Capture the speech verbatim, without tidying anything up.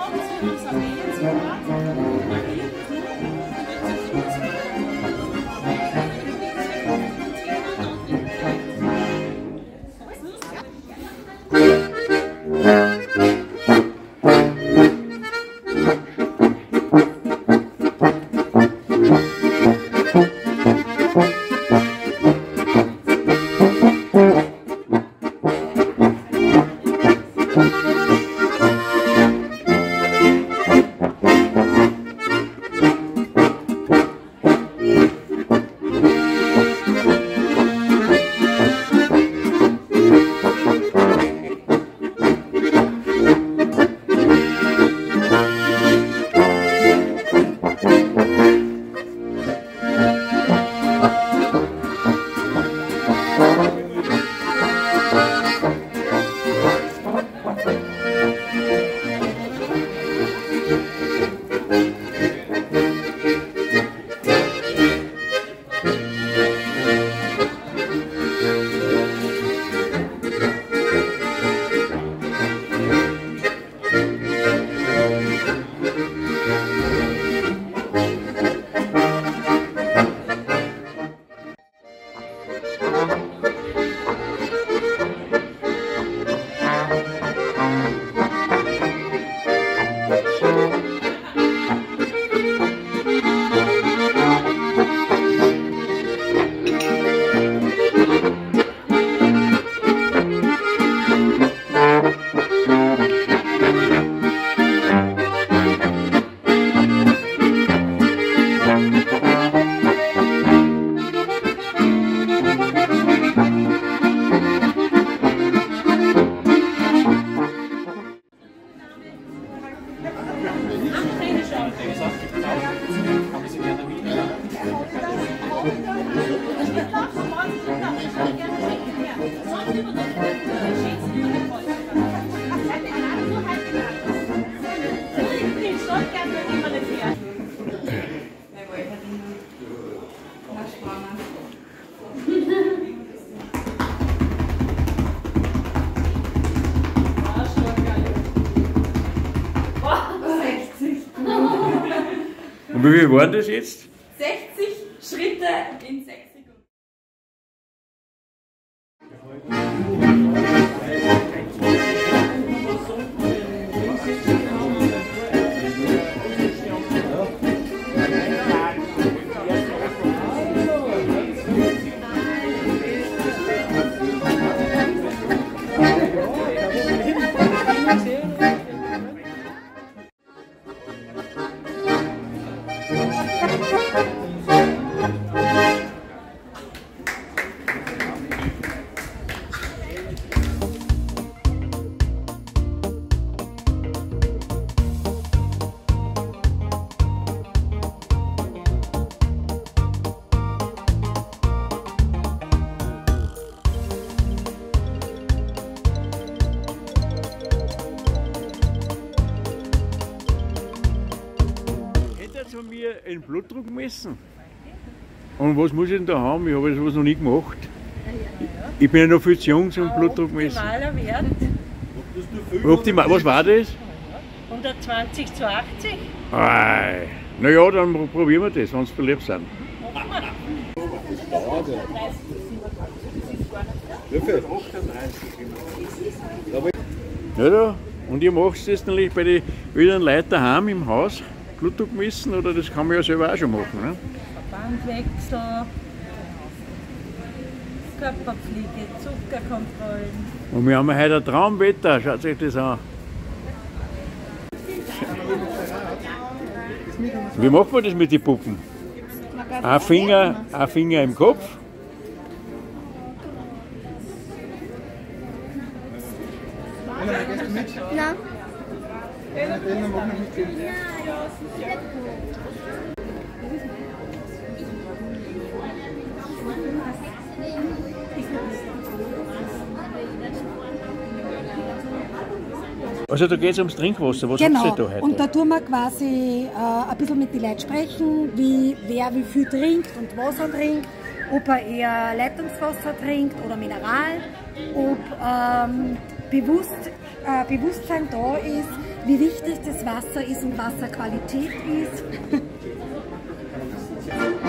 Und wie viel waren das jetzt? sechzig Schritte in sechs Sekunden. Von mir einen Blutdruck messen. Und was muss ich denn da haben? Ich habe sowas noch nie gemacht. Ich bin ja noch viel zu jung zum Blutdruck messen. Optimaler Wert. Optimal, was war das? hundertzwanzig zu achtzig. Ei. Na ja, dann probieren wir das, wenn Sie verliebt sind. Wie viel? Ja, da. Und ihr macht das natürlich bei den wilden Leuten daheim im Haus, Blutdruck messen, oder das kann man ja selber auch schon machen. Ne? Verbandwechsel, Körperpflege, Zuckerkontrollen. Und wir haben heute ein Traumwetter, schaut euch das an. Wie macht man das mit den Puppen? Ein Finger, ein Finger im Kopf. Nein. Also da geht es ums Trinkwasser, was genau. habt ihr da heute? Und da tun wir quasi äh, ein bisschen mit den Leuten sprechen, wie, wer wie viel trinkt und was er trinkt, ob er eher Leitungswasser trinkt oder Mineral, ob ähm, bewusst, äh, Bewusstsein da ist, wie wichtig das Wasser ist und Wasserqualität ist.